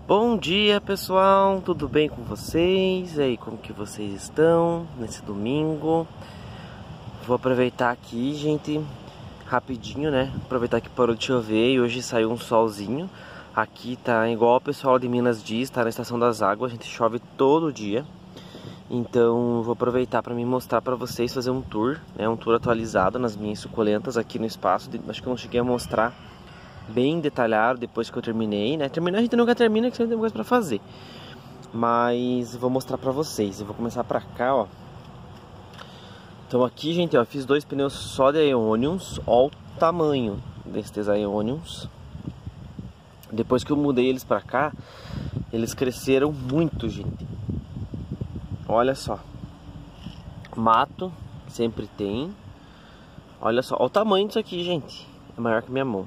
Bom dia, pessoal, tudo bem com vocês? E aí, como que vocês estão nesse domingo? Vou aproveitar aqui, gente, rapidinho, né? Aproveitar que parou de chover e hoje saiu um solzinho. Aqui tá igual o pessoal de Minas diz, tá na Estação das Águas, a gente chove todo dia. Então vou aproveitar para me mostrar para vocês, fazer um tour, né? Um tour atualizado nas minhas suculentas aqui no espaço. Acho que eu não cheguei a mostrar bem detalhado depois que eu terminei, né? Terminar a gente nunca termina, que sempre tem coisa pra fazer. Mas vou mostrar pra vocês. Eu vou começar pra cá, ó. Então aqui, gente, ó, fiz 2 pneus só de Ionions. Ó o tamanho destes Ionions. Depois que eu mudei eles pra cá, eles cresceram muito, gente. Olha só. Mato, sempre tem. Olha só, ó o tamanho disso aqui, gente. É maior que minha mão.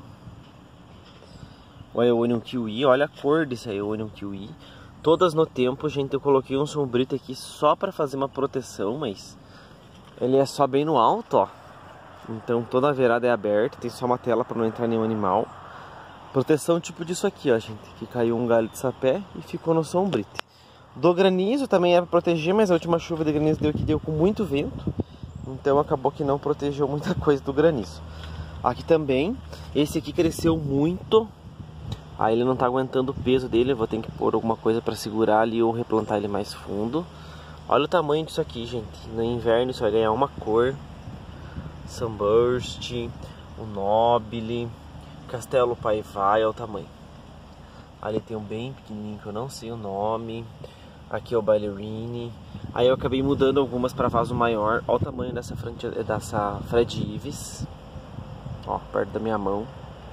O Ionion Kiwi, olha a cor desse Ionion Kiwi. Todas no tempo, gente, eu coloquei um sombrito aqui só para fazer uma proteção, mas ele é só bem no alto, ó. Então toda a virada é aberta, tem só uma tela para não entrar nenhum animal. Proteção tipo disso aqui, ó, gente, que caiu um galho de sapé e ficou no sombrito. Do granizo também é para proteger, mas a última chuva de granizo deu com muito vento, então acabou que não protegeu muita coisa do granizo. Aqui também, esse aqui cresceu muito. Aí ele não tá aguentando o peso dele, eu vou ter que pôr alguma coisa para segurar ali ou replantar ele mais fundo. Olha o tamanho disso aqui, gente. No inverno isso vai ganhar uma cor. Sunburst, o Nobile, Castelo Paivai, olha o tamanho. Ali tem um bem pequenininho que eu não sei o nome. Aqui é o Ballerine. Aí eu acabei mudando algumas para vaso maior. Olha o tamanho dessa Fred Ives. Ó, perto da minha mão.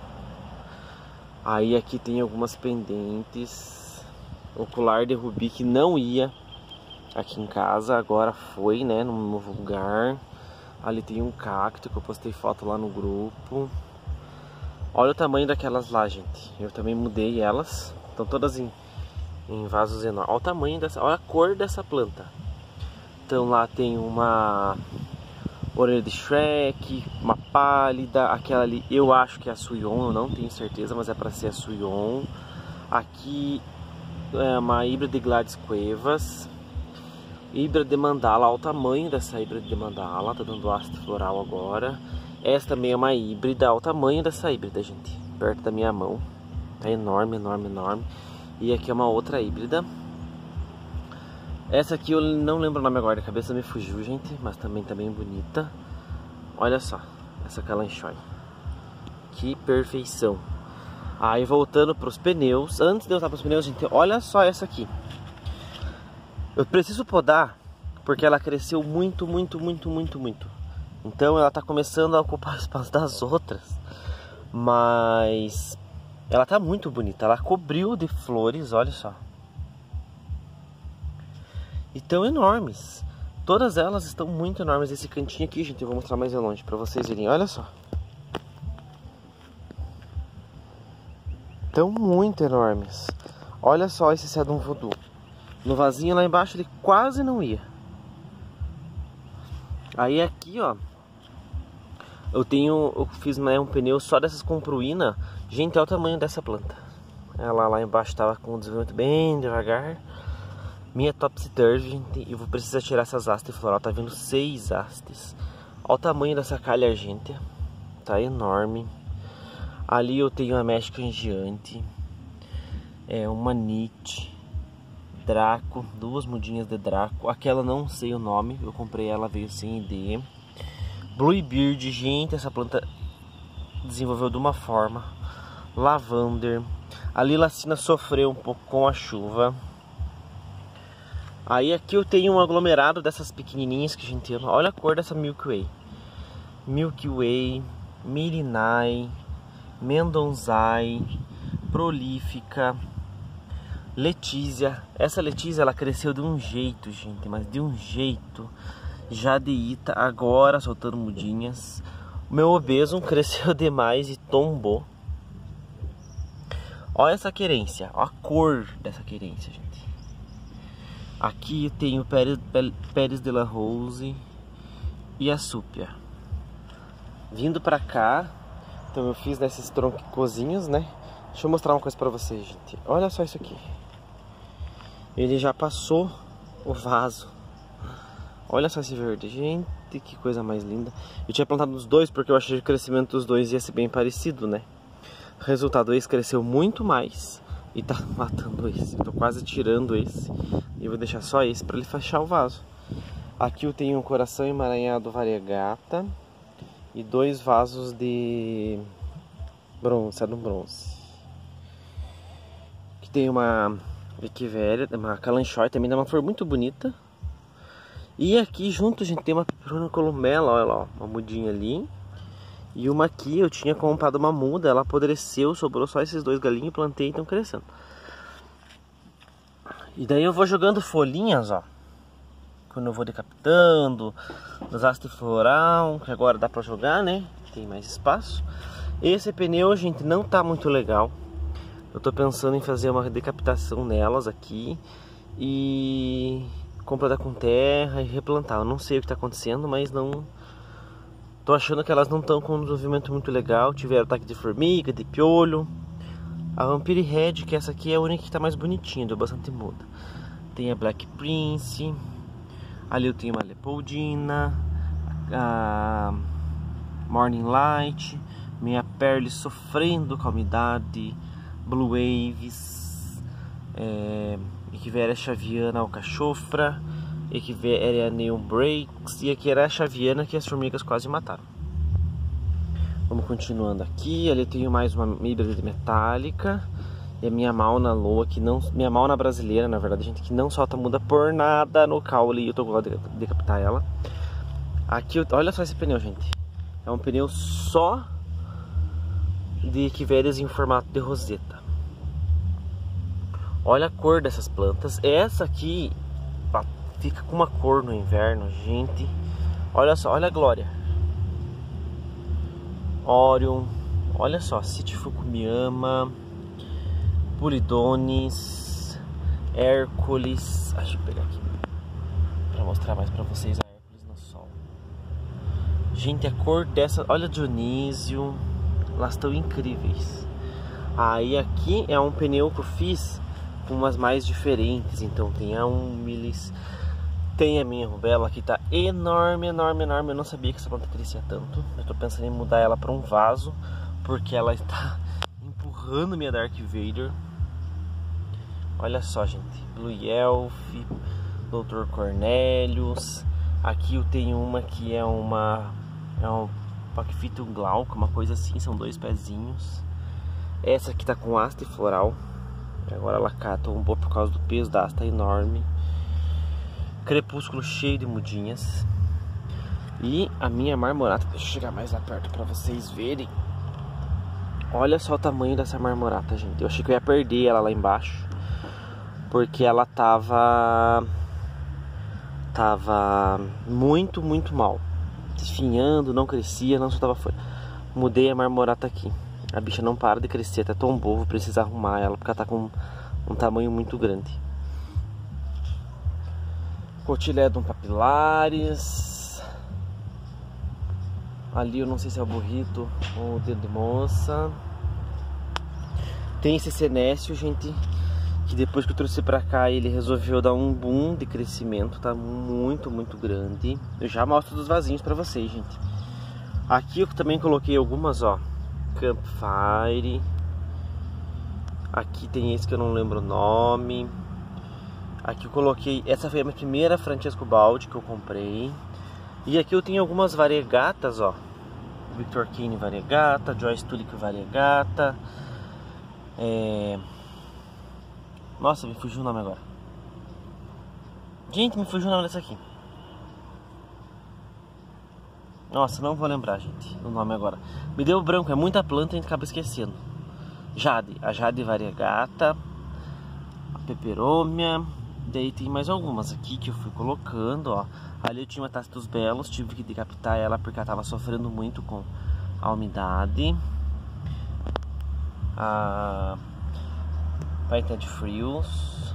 Aí aqui tem algumas pendentes. O colar de rubi que não ia aqui em casa, agora foi, né, num novo lugar. Ali tem um cacto que eu postei foto lá no grupo. Olha o tamanho daquelas lá, gente. Eu também mudei elas. Estão todas em vasos enormes. Olha o tamanho dessa, olha a cor dessa planta. Então lá tem uma orelha de Shrek, uma pálida, aquela ali eu acho que é a Suion, eu não tenho certeza, mas é para ser a Suion. Aqui é uma híbrida de Gladys Cuevas, híbrida de mandala, olha o tamanho dessa híbrida de mandala, tá dando ácido floral agora. Essa também é uma híbrida, olha o tamanho dessa híbrida, gente, perto da minha mão, tá enorme, enorme, enorme. E aqui é uma outra híbrida. Essa aqui eu não lembro o nome agora, a cabeça me fugiu, gente, mas também tá bem bonita. Olha só, essa calanchoe. Que perfeição. Aí voltando para os pneus, antes de eu voltar para os pneus, gente, olha só essa aqui. Eu preciso podar, porque ela cresceu muito, muito, muito, muito, muito. Então ela tá começando a ocupar o espaço das outras. Mas ela tá muito bonita, ela cobriu de flores, olha só. E tão enormes. Todas elas estão muito enormes. Esse cantinho aqui, gente, eu vou mostrar mais de longe pra vocês verem. Olha só. Estão muito enormes. Olha só esse Sedum Voodoo. No vasinho lá embaixo ele quase não ia. Aí aqui, ó, eu fiz, né, um pneu só dessas compruína. Gente, olha o tamanho dessa planta. Ela lá embaixo estava com um desenvolvimento bem devagar. Minha topsy-turvy, gente, eu vou precisar tirar essas hastes floral, tá vendo 6 hastes. Olha o tamanho dessa calha argêntea, tá enorme. Ali eu tenho a Mexican Giante, uma Nit, Draco, 2 mudinhas de Draco. Aquela não sei o nome, eu comprei ela, veio sem ID. Bluebeard, gente, essa planta desenvolveu de uma forma. Lavander, a Lilacina sofreu um pouco com a chuva. Aí aqui eu tenho um aglomerado dessas pequenininhas que a gente ama. Olha a cor dessa Milky Way. Milky Way, Mirinai, Mendonzai, Prolífica, Letícia. Essa Letícia, ela cresceu de um jeito, gente, mas de um jeito. Jadeíta, agora soltando mudinhas. O meu Obesum cresceu demais e tombou. Olha essa querência, olha a cor dessa querência, gente. Aqui eu tenho Pérez de la Rose e a Súpia. Vindo pra cá, então eu fiz nesses troncozinhos, né? Deixa eu mostrar uma coisa pra vocês, gente. Olha só isso aqui. Ele já passou o vaso. Olha só esse verde, gente, que coisa mais linda. Eu tinha plantado os dois porque eu achei que o crescimento dos dois ia ser bem parecido, né? Resultado, esse cresceu muito mais e tá matando esse. Eu tô quase tirando esse e eu vou deixar só esse pra ele fechar o vaso. Aqui eu tenho um coração emaranhado variegata e 2 vasos de bronze, bronze. Aqui tem uma equivéria, uma calanchoe, também dá uma flor muito bonita. E aqui junto, gente, tem uma peperona columela, olha lá, uma mudinha ali. E uma aqui, eu tinha comprado uma muda, ela apodreceu, sobrou só esses 2 galinhos e plantei e estão crescendo. E daí eu vou jogando folhinhas, ó. Quando eu vou decapitando, nos hastes floral, que agora dá pra jogar, né? Tem mais espaço. Esse pneu, gente, não tá muito legal. Eu tô pensando em fazer uma decapitação nelas aqui e completar com terra e replantar. Eu não sei o que tá acontecendo, mas não... Tô achando que elas não estão com um desenvolvimento muito legal. Tiveram ataque de formiga, de piolho. A Vampire Red, que essa aqui é a única que tá mais bonitinha, deu bastante muda. Tem a Black Prince. Ali eu tenho uma Leopoldina. A Morning Light. Minha Perle sofrendo com a umidade. Blue Waves. Equivéria Chaviana Alcachofra. Equivéria Neon Breaks. E aqui era a Chaviana que as formigas quase mataram. Vamos continuando aqui. Ali eu tenho mais uma híbrida metálica. E a minha Mauna Loa, que não... Minha Mauna brasileira, na verdade, gente, que não solta muda por nada no caule. E eu tô com de decapitar ela. Aqui, olha só esse pneu, gente. É um pneu só de equivérias em formato de roseta. Olha a cor dessas plantas. Essa aqui fica com uma cor no inverno, gente. Olha só, olha a Glória. Orion. Olha só, Citifukuyama, Pulidones, Hércules. Deixa eu pegar aqui pra mostrar mais pra vocês a Hércules no sol. Gente, a cor dessa... Olha Dionísio. Elas estão incríveis. Aí aqui é um pneu que eu fiz com umas mais diferentes. Então tem a Humilis, tem a minha rubela que tá enorme, enorme, enorme. Eu não sabia que essa planta crescia tanto. Eu tô pensando em mudar ela para um vaso, porque ela está empurrando minha Dark Vader. Olha só, gente. Blue Elf, Dr. Cornelius. Aqui eu tenho uma que é um Pachyphytum glauca, uma coisa assim, são 2 pezinhos. Essa aqui tá com haste floral. Agora ela tombou por causa do peso da haste enorme. Crepúsculo cheio de mudinhas. E a minha marmorata, deixa eu chegar mais lá perto pra vocês verem. Olha só o tamanho dessa marmorata, gente. Eu achei que eu ia perder ela lá embaixo, porque ela tava muito, muito mal, desfinhando, não crescia, não soltava folha. Mudei a marmorata aqui. A bicha não para de crescer, até tombou, vou precisar arrumar ela, porque ela tá com um tamanho muito grande. Cotiledon papilares. Ali eu não sei se é o burrito ou o dedo de moça. Tem esse senécio, gente, que depois que eu trouxe pra cá ele resolveu dar um boom de crescimento. Tá muito, muito grande. Eu já mostro dos vasinhos pra vocês, gente. Aqui eu também coloquei algumas, ó, Campfire. Aqui tem esse que eu não lembro o nome. Aqui eu coloquei... Essa foi a minha primeira Francesco Baldi que eu comprei. E aqui eu tenho algumas variegatas, ó. Victor Kane variegata, Joyce Tulic variegata. Nossa, me fugiu o nome agora. Gente, me fugiu o nome dessa aqui. Nossa, não vou lembrar, gente, o nome agora. Me deu branco, é muita planta e a gente acaba esquecendo. Jade, a Jade variegata, a Peperomia. Daí tem mais algumas aqui que eu fui colocando, ó. Ali eu tinha uma Tácitus Belos, tive que decapitar ela porque ela estava sofrendo muito com a umidade. A Painted Frios,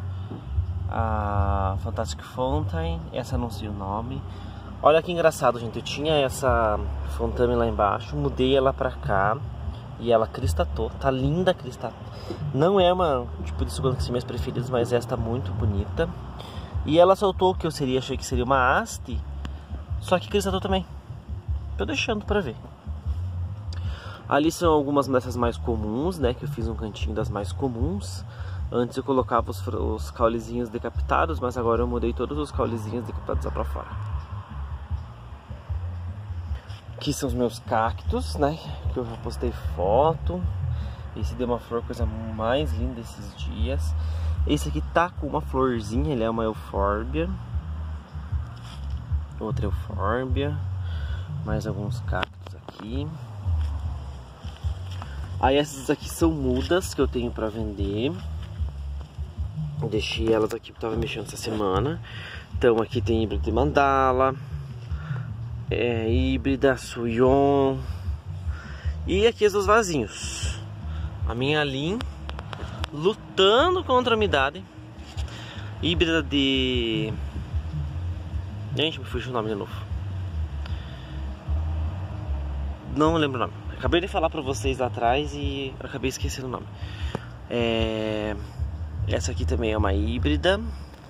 a Fantastic Fountain, essa não sei o nome. Olha que engraçado, gente, eu tinha essa Fontane lá embaixo, mudei ela pra cá. E ela cristatou, tá linda a crista. Não é uma tipo de suculenta que são minhas preferidas, mas esta tá muito bonita. E ela soltou o que eu achei que seria uma haste, só que cristatou também. Tô deixando pra ver. Ali são algumas dessas mais comuns, né? Que eu fiz um cantinho das mais comuns. Antes eu colocava os caulezinhos decapitados, mas agora eu mudei todos os caulezinhos decapitados lá pra fora. Aqui são os meus cactos, né? Que eu já postei foto. Esse deu uma flor, coisa mais linda esses dias. Esse aqui tá com uma florzinha, ele é uma eufórbia. Outra eufórbia. Mais alguns cactos aqui. Aí essas aqui são mudas que eu tenho pra vender. Deixei elas aqui porque eu tava mexendo essa semana. Então aqui tem híbrida de mandala, híbrida, suyon. E aqui os vasinhos. A minha Lin lutando contra a umidade. Híbrida de... Gente, me fugiu o nome de novo. Não lembro o nome. Acabei de falar pra vocês lá atrás e acabei esquecendo o nome. Essa aqui também é uma híbrida.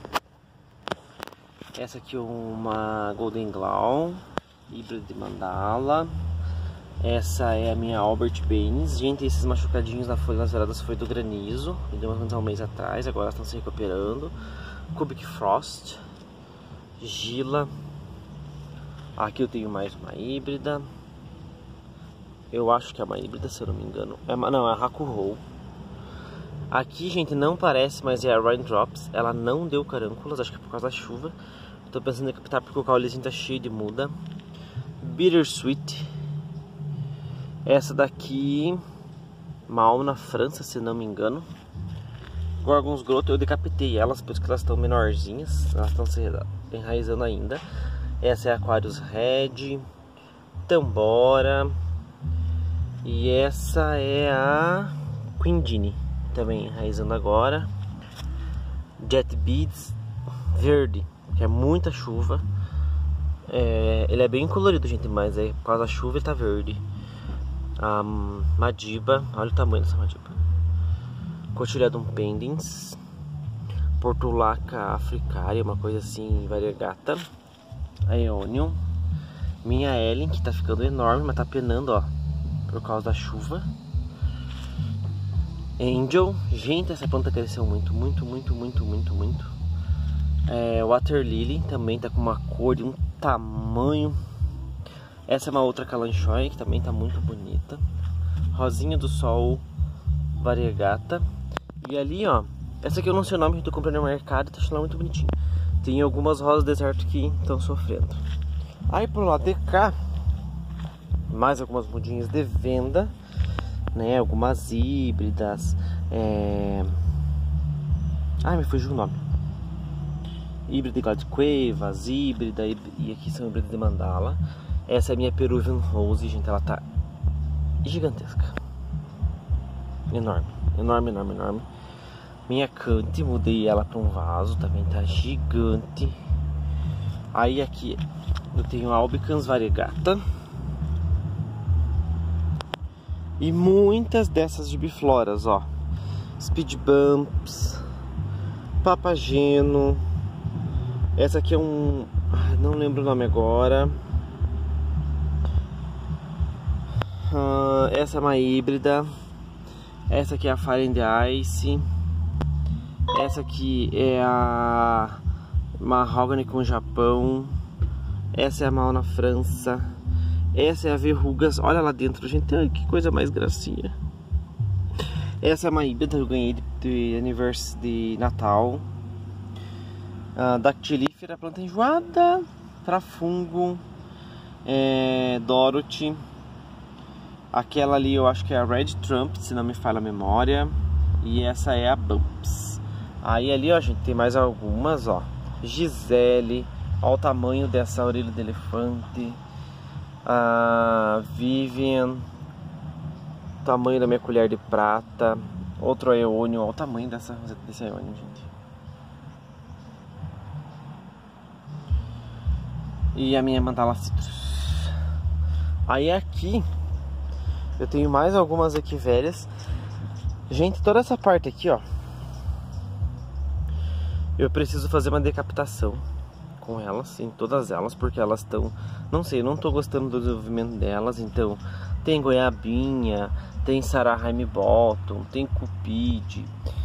Essa aqui é uma Golden Glow, híbrida de mandala. Essa é a minha Albert Baines. Gente, esses machucadinhos na folha nas veradas foi do granizo. Me deu um mês atrás, agora elas estão se recuperando. Cubic Frost, Gila. Aqui eu tenho mais uma híbrida. Eu acho que é uma híbrida, se eu não me engano. Não, é a Hakuho. Aqui, gente, não parece, mas é a Raindrops. Ela não deu carânculas, acho que é por causa da chuva. Tô pensando em captar porque o caulezinho tá cheio de muda. Bittersweet. Essa daqui, Mal na França, se não me engano. Gorgons Growth, eu decapitei elas, por isso que elas estão menorzinhas. Elas estão se enraizando ainda. Essa é a Aquarius Red. Tambora. E essa é a Quindini, também enraizando agora. Jet Beads verde, que é muita chuva. Ele é bem colorido, gente, mas por causa da chuva ele tá verde. A Madiba, olha o tamanho dessa Madiba. Cotyledon pendens. Portulaca africária, uma coisa assim, variegata. Aeonium. Minha Ellen, que tá ficando enorme, mas tá penando, ó, por causa da chuva. Angel, gente, essa planta cresceu muito. Water Lily também tá com uma cor e um tamanho. Essa é uma outra Kalanchoe que também tá muito bonita. Rosinha do Sol variegata. E ali, ó, essa aqui eu não sei o nome, eu tô comprando no mercado e tá achando muito bonitinho. Tem algumas rosas do deserto que estão sofrendo. Aí pro lado de cá, mais algumas mudinhas de venda, né? Algumas híbridas. Ai, me fugiu o nome. Híbrida de Gladquavas, híbrida, e aqui são híbridas de mandala. Essa é a minha Peruvian Rose, gente, ela tá gigantesca. Enorme. Minha Cante, mudei ela para um vaso, também tá gigante. Aí aqui eu tenho Albicans variegata. E muitas dessas de bifloras, ó. Speed Bumps, Papageno. Essa aqui é um... não lembro o nome agora. Essa é uma híbrida. Essa aqui é a Fire and Ice. Essa aqui é a Mahogany com Japão. Essa é a Mal na França. Essa é a Verrugas. Olha lá dentro, gente. Ai, que coisa mais gracinha. Essa é uma híbrida que eu ganhei de aniversário de Natal. Dactilífera, planta enjoada para fungo. Dorothy. Aquela ali eu acho que é a Red Trump, se não me falha a memória. E essa é a Bumps. Aí ali, ó, gente, tem mais algumas, ó. Gisele. Olha o tamanho dessa orelha de elefante. A Vivian. Tamanho da minha colher de prata. Outro Aeonium. Olha o tamanho desse Aeonium, gente. E a minha Mandala Citrus. Aí aqui Eu tenho mais algumas aqui velhas. Gente, toda essa parte aqui, ó, eu preciso fazer uma decapitação com elas, em todas elas, porque elas estão, não sei, eu não tô gostando do desenvolvimento delas. Então tem goiabinha, tem Sarahime Bottom, tem Cupid,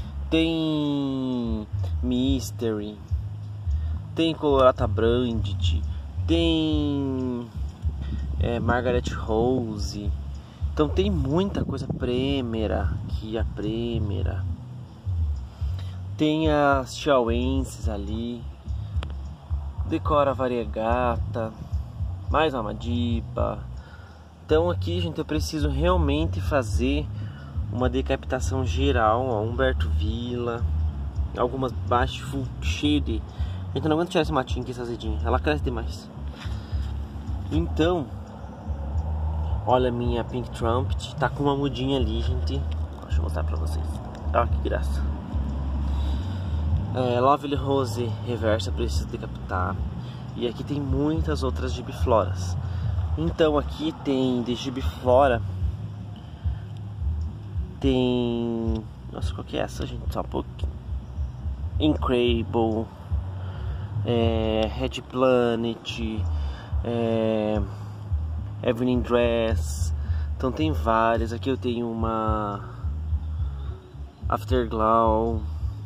tem Mystery, tem Colorata Branded, tem Margaret Rose. Então tem muita coisa. Prêmera, aqui a Prêmera, tem as Chihuahuenses ali, Decora Variegata, mais uma Madiba. Então aqui, gente, eu preciso realmente fazer uma decapitação geral, ó, Humberto Villa, algumas baixas, cheio de... Gente, eu não aguento tirar esse matinho aqui, essa azedinha, ela cresce demais. Então, olha a minha Pink Trumpet, tá com uma mudinha ali, gente. Deixa eu mostrar pra vocês, olha que graça. Lovely Rose Reversa, preciso decapitar. E aqui tem muitas outras gibifloras. Então aqui tem de gibiflora, tem... Nossa, qual que é essa, gente? Só um pouquinho. Incredible, Red Planet, Evening Dress. Então tem várias. Aqui eu tenho uma Afterglow,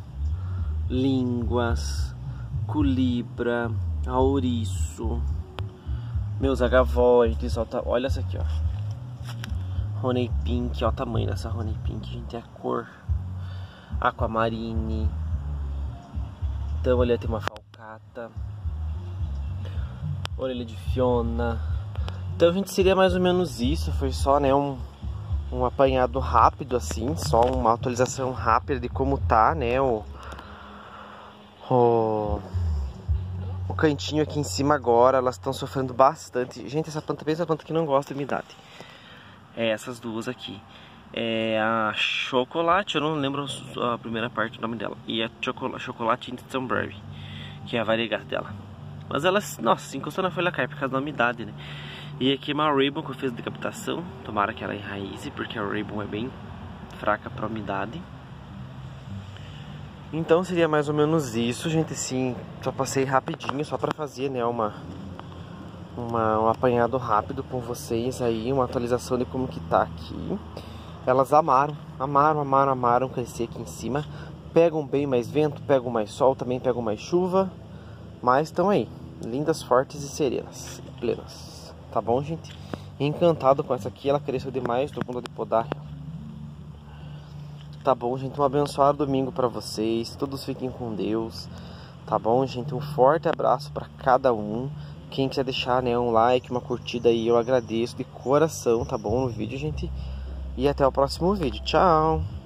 Línguas, Culibra, Auriço, meus Agavoides. Olha essa aqui, ó, Honey Pink, ó o tamanho dessa Honey Pink, gente, é a cor. Aquamarine. Então ali tem uma Falcata, orelha de Fiona. Então, gente, seria mais ou menos isso. Foi só, né, um apanhado rápido assim, só uma atualização rápida de como tá, né, o cantinho aqui em cima agora. Elas estão sofrendo bastante. Gente, essa planta, essa planta que não gosta de umidade. Essas duas aqui. A Chocolate, eu não lembro a primeira parte do nome dela. E a Chocolate Instonberry, que é a variegata dela. Mas elas, nossa, encostou na folha cai por causa da umidade, né? E aqui uma Ribbon que eu fiz decapitação. Tomara que ela enraize, porque a Ribbon é bem fraca para umidade. Então seria mais ou menos isso, gente. Sim, só passei rapidinho, só para fazer, né, um apanhado rápido com vocês aí, uma atualização de como que tá aqui. Elas amaram crescer aqui em cima. Pegam bem mais vento, pegam mais sol, também pegam mais chuva. Mas estão aí, lindas, fortes e serenas, plenas. Tá bom, gente? Encantado com essa aqui, ela cresceu demais, tô com vontade de podar. Tá bom, gente? Um abençoado domingo pra vocês. Todos fiquem com Deus. Tá bom, gente? Um forte abraço pra cada um. Quem quiser deixar, né, um like, uma curtida aí, eu agradeço de coração, tá bom? No vídeo, gente. E até o próximo vídeo. Tchau!